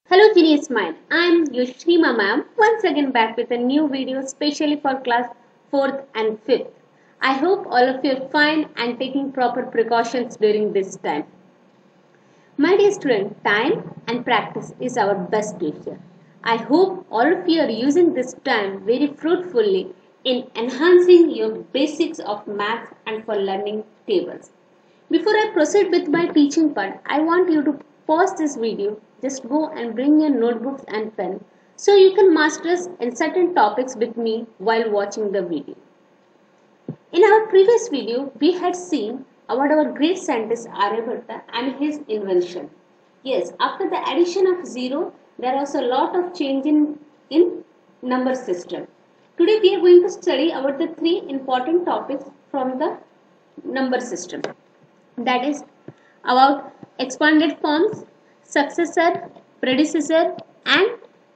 Hello Genius Mind, I am Yoshrima ma'am once again back with a new video specially for class 4th and 5th. I hope all of you are fine and taking proper precautions during this time. My dear student, time and practice is our best teacher. I hope all of you are using this time very fruitfully in enhancing your basics of maths and for learning tables. Before I proceed with my teaching part, I want you to pause this video, just go and bring your notebooks and pen so you can master us in certain topics with me while watching the video. In our previous video, we had seen about our great scientist Aryabhatta and his invention. Yes, after the addition of zero, there was a lot of change in number system. Today we are going to study about the three important topics from the number system. That is about expanded forms, successor, predecessor, and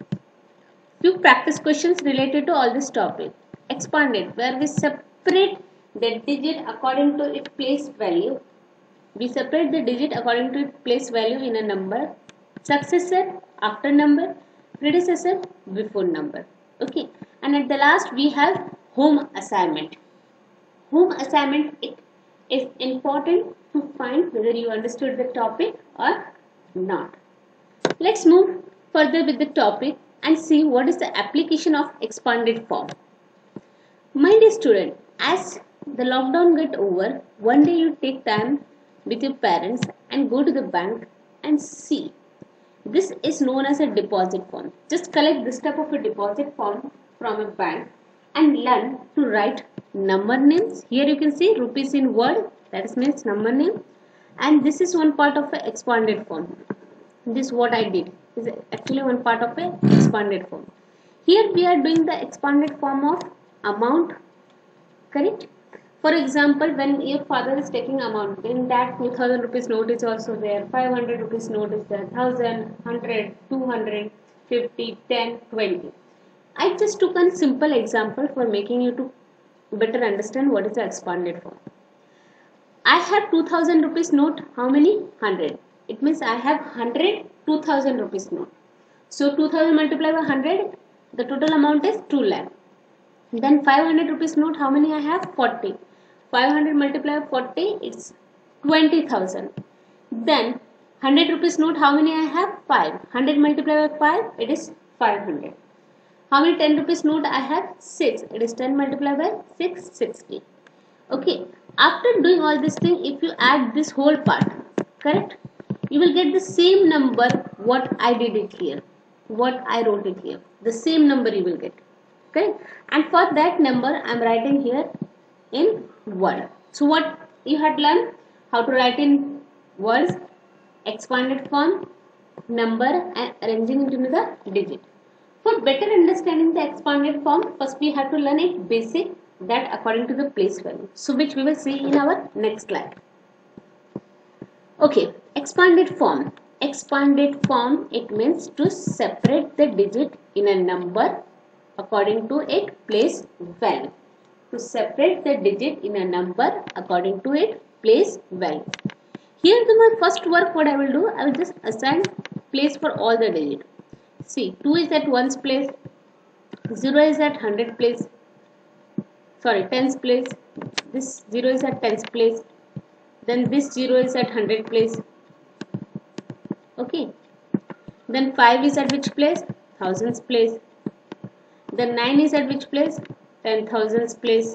few practice questions related to all this topic. Expanded, where we separate the digit according to its place value. We separate the digit according to its place value in a number. Successor after number, predecessor before number. Okay, and at the last we have home assignment. Home assignment, it is important to find whether you understood the topic or not. Let's move further with the topic and see what is the application of expanded form. My dear student, as the lockdown get over, one day you take time with your parents and go to the bank and see. This is known as a deposit form. Just collect this type of a deposit form from a bank and learn to write number names. Here you can see rupees in word, that means number name, and this is one part of a expanded form. This is what I did. This is actually one part of a expanded form. Here we are doing the expanded form of amount, correct? For example, when your father is taking amount, in that 2000 rupees note is also there, 500 rupees note is there, 1000, 100, 200, 50, 10, 20. I just took a simple example for making you to better understand what is the expanded form. I have 2000 rupees note, how many? 100. It means I have 100 2000 rupees note. So 2000 multiplied by 100, the total amount is 2 lakh. Then 500 rupees note, how many I have? 40. 500 multiplied by 40, it's 20,000. Then 100 rupees note, how many I have? 5. 100 multiplied by 5, it is 500. How many 10 rupees note I have? 6. It is 10 multiplied by 6, 60. Okay. After doing all this thing, if you add this whole part, correct? You will get the same number what I did it here. What I wrote it here. The same number you will get. Okay. And for that number, I am writing here in word. So what you had learned? How to write in words, expanded form, number and arranging it into the digit. For better understanding the expanded form, first we have to learn a basic, that according to the place value. So which we will see in our next slide. Okay, expanded form. Expanded form, it means to separate the digit in a number according to its place value. To separate the digit in a number according to its place value. Here to my first work, what I will do, I will just assign place for all the digits. See, 2 is at 1's place, 0 is at 100 place, sorry 10's place, this 0 is at 10's place, then this 0 is at 100 place, okay, then 5 is at which place? 1000's place, then 9 is at which place? 10,000's place,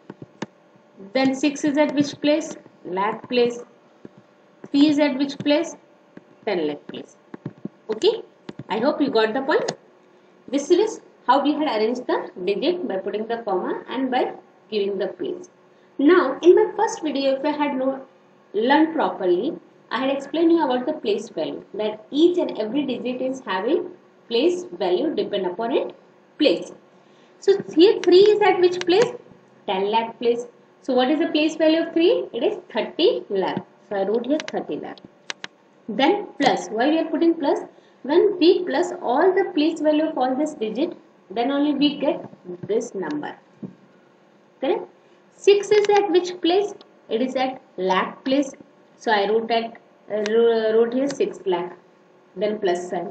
then 6 is at which place? Lakh place, 3 is at which place? 10 lakh place. Okay, I hope you got the point. This is how we had arranged the digit by putting the comma and by giving the place. Now, in my first video, if I had learned properly, I had explained you about the place value, that each and every digit is having place value depend upon its place. So here 3 is at which place? 10 lakh place. So what is the place value of 3? It is 30 lakh. So I wrote here 30 lakh. Then plus. Why we are putting plus? When we plus all the place value of all this digit, then only we get this number. Correct? 6 is at which place? It is at lakh place. So I wrote here 6 lakh. Then plus sign.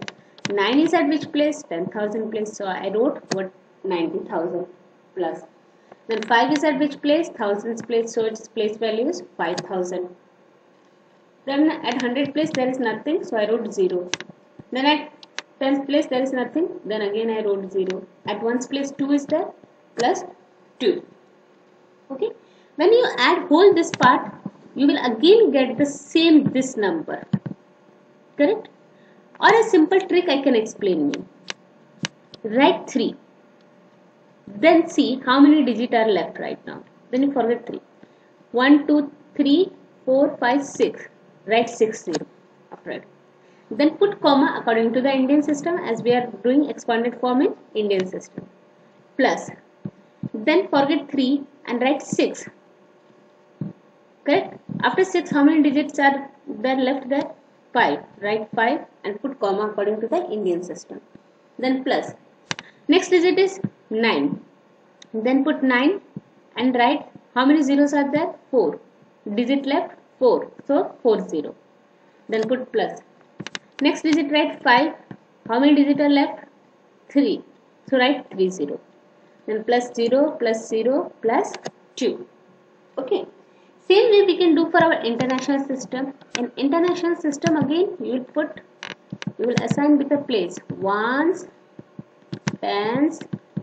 9 is at which place? 10,000 place. So I wrote what 90,000 plus. Then 5 is at which place? Thousands place. So its place value is 5,000. Then at 100 place there is nothing. So I wrote 0. Then at 10th place there is nothing. Then again I wrote 0. At 1's place 2 is there. Plus 2. Okay. When you add whole this part, you will again get the same this number. Correct? Or a simple trick I can explain you. Write 3. Then see how many digits are left right now. Then you forget 3. 1, 2, 3, 4, 5, 6. Write 6 0 after it. Then put comma according to the Indian system, as we are doing expanded form in Indian system. Plus. Then forget 3 and write 6. Correct? After 6, how many digits are there left there? 5. Write 5 and put comma according to the Indian system. Then plus. Next digit is 9. Then put 9 and write how many zeros are there? 4. Digit left? 4. So 4 0. Then put plus. Next digit write 5. How many digits are left? 3. So write 3 0. Then plus 0 plus 0 plus 2. Okay. Same way we can do for our international system. In international system again you will assign with a place ones, tens,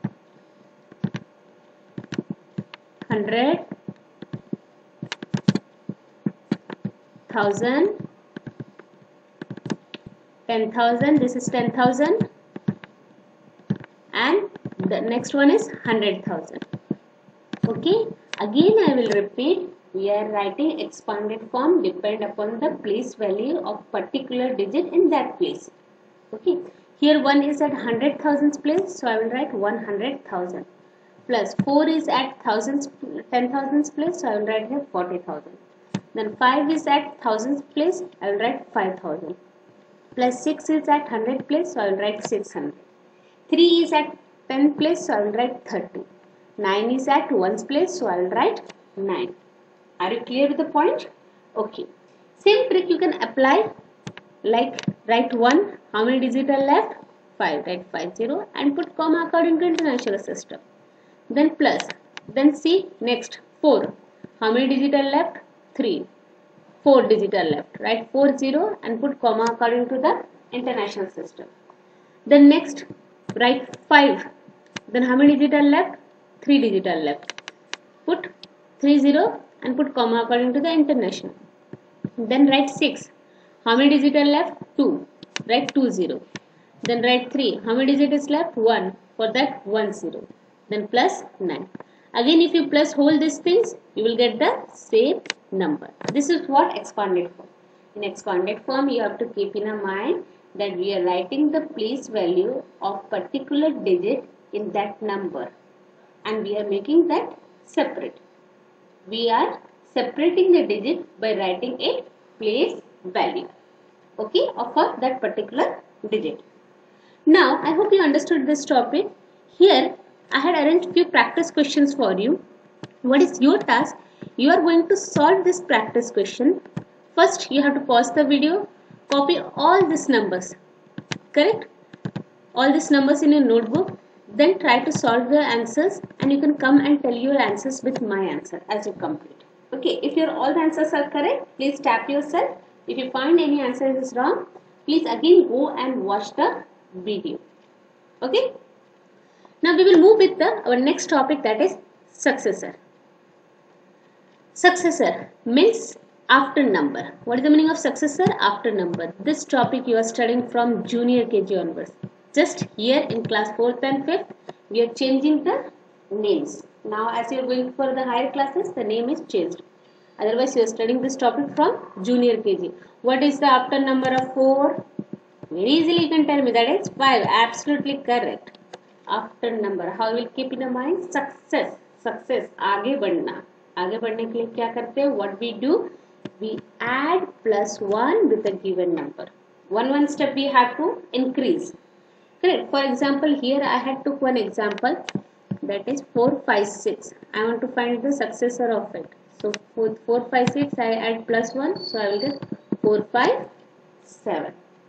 100, 1000, 10,000. This is 10,000, and the next one is 100,000. Okay. Again I will repeat. We are writing expanded form depend upon the place value of particular digit in that place. Okay. Here 1 is at 100,000 place, so I will write 100,000. Plus 4 is at 10,000 place, so I will write here 40,000. Then 5 is at 1,000 place, I will write 5,000. Plus 6 is at 100 place, so I will write 600. 3 is at 10 place, so I will write 30. 9 is at 1's place, so I will write 9. Are you clear with the point? Okay. Same trick you can apply, like write 1, how many digits are left? 5, write 5 0 and put comma according to international system. Then plus, then see next 4, how many digits are left? 3, 4 digits are left, write 4 0 and put comma according to the international system. Then next write 5, then how many digits are left? 3 digits are left, put 3 0 and put comma according to the international. Then write 6. How many digits are left? 2. Write 2 0. Then write 3. How many digits is left? 1. For that 1 0. Then plus 9. Again if you plus whole these things, you will get the same number. This is what expanded form. In expanded form you have to keep in mind that we are writing the place value of particular digit in that number, and we are making that separate. We are separating the digit by writing a place value, okay, for that particular digit. Now I hope you understood this topic. Here I had arranged few practice questions for you. What is your task? You are going to solve this practice question. First you have to pause the video, copy all these numbers, correct? All these numbers in your notebook. Then try to solve the answers, and you can come and tell your answers with my answer as you complete. Okay, if your all the answers are correct, please tap yourself. If you find any answer is wrong, please again go and watch the video. Okay. Now we will move with our next topic, that is successor. Successor means after number. What is the meaning of successor? After number. This topic you are studying from junior KG onwards. Just here in class 4th and 5th, we are changing the names. Now as you are going for the higher classes, the name is changed. Otherwise you are studying this topic from junior KG. What is the after number of 4? Very easily you can tell me, that is 5. Absolutely correct. After number. How will keep in mind? Success. Success. आगे बढ़ना. आगे बढ़ने के लिए क्या करते हैं? What we do? We add plus 1 with a given number. One step we have to increase. Correct. For example, here I had took one example, that is 4, 5, 6. I want to find the successor of it. So 4, 5, 6 I add plus 1. So I will get 4, 5, 7.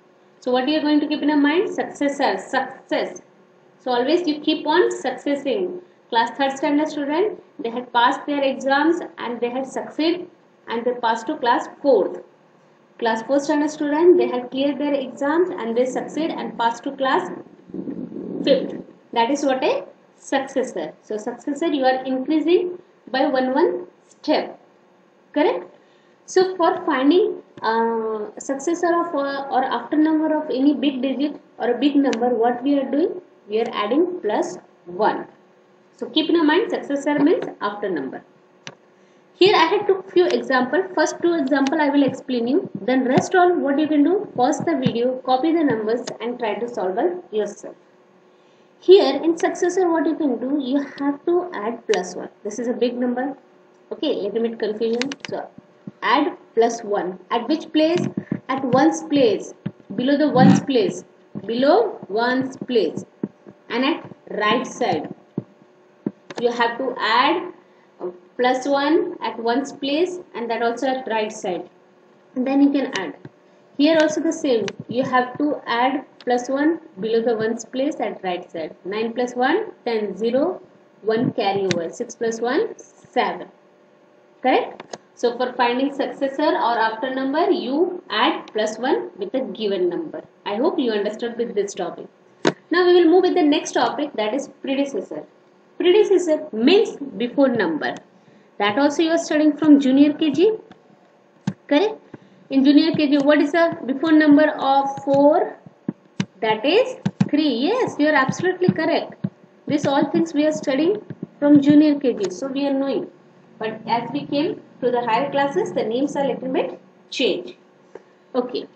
So what you are going to keep in your mind? Successor, success. So always you keep on successing. Class 3rd standard student, they had passed their exams and they had succeeded and they passed to class 4th. Class 4th standard student, they had cleared their exams and they succeed and passed to class 5th. That is what a successor. So successor, you are increasing by one step. Correct? So for finding successor of or after number of any big digit or a big number, what we are doing? We are adding plus 1. So keep in mind, successor means after number. Here I had took few examples. First 2 example I will explain you. Then rest all what you can do, pause the video, copy the numbers and try to solve it yourself. Here in successor what you can do, you have to add plus 1. This is a big number. Okay, little bit confusion. So add plus 1. At which place? At ones place. Below the ones place. Below ones place. And at right side. You have to add plus 1 at ones place and that also at right side. And then you can add. Here also the same. You have to add plus 1 below the ones place at right side. 9 plus 1, 10, 0, 1 carry over. 6 plus 1, 7. Correct? So for finding successor or after number, you add plus 1 with a given number. I hope you understood with this topic. Now we will move with the next topic, that is predecessor. Predecessor means before number. That also you are studying from junior KG. Correct? In junior KG, what is the before number of 4? That is 3. Yes, you are absolutely correct. This all things we are studying from junior KG. So we are knowing. But as we came to the higher classes, the names are little bit changed. Okay.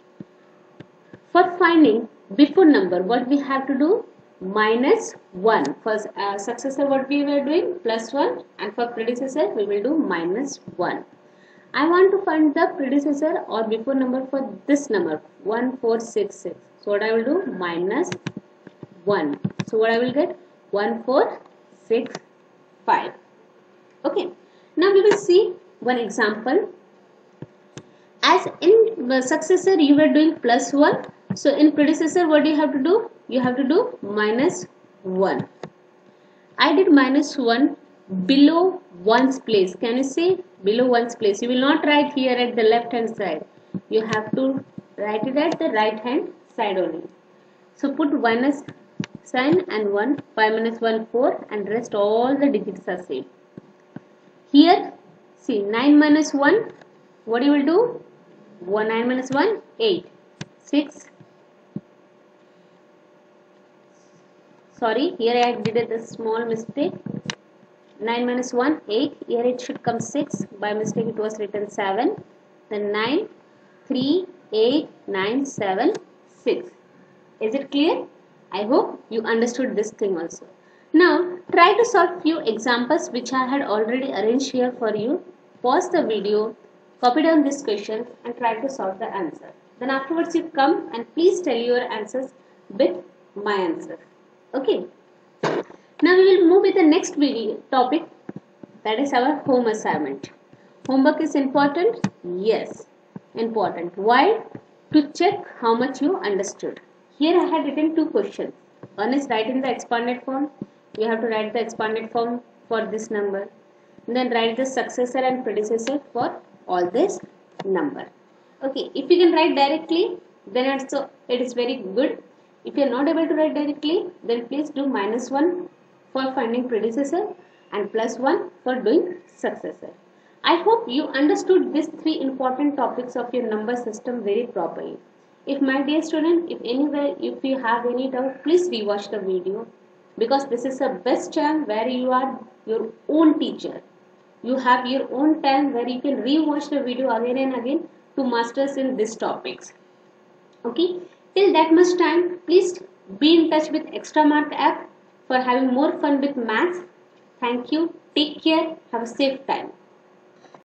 For finding before number, what we have to do? Minus 1. For successor, what we were doing? Plus 1. And for predecessor, we will do minus 1. I want to find the predecessor or before number for this number 1466. So what I will do? Minus 1. So what I will get? 1465. Okay. Now we will see one example. As in successor you were doing plus 1. So in predecessor what do you have to do? You have to do minus 1. I did minus 1 below ones place. Can you see? Below ones place. You will not write here at the left hand side. You have to write it at the right hand side only. So put minus sign and 1. 5 minus 1, 4 and rest all the digits are same. Here see 9 minus 1. What you will do? 9 minus 1, 8. 6. Sorry, here I did a small mistake. 9 minus 1, 8. Here it should come 6. By mistake it was written 7. Then 9, 3, 8, 9, 7, 6. Is it clear? I hope you understood this thing also. Now try to solve few examples which I had already arranged here for you. Pause the video, copy down this question and try to solve the answer. Then afterwards you come and please tell your answers with my answer. Okay. Now we will move with the next video topic, that is our home assignment. Homework is important? Yes, important. Why? To check how much you understood. Here I had written 2 questions. One is write in the expanded form. You have to write the expanded form for this number. And then write the successor and predecessor for all this number. Okay, if you can write directly, then also it is very good. If you are not able to write directly, then please do minus 1 for finding predecessor and plus 1 for doing successor. I hope you understood these 3 important topics of your number system very properly. If my dear student, if you have any doubt, please rewatch the video, because this is the best time where you are your own teacher. You have your own time where you can rewatch the video again and again to masters in these topics. Okay, till that much time, please be in touch with Extra Mark app for having more fun with maths. Thank you. Take care. Have a safe time.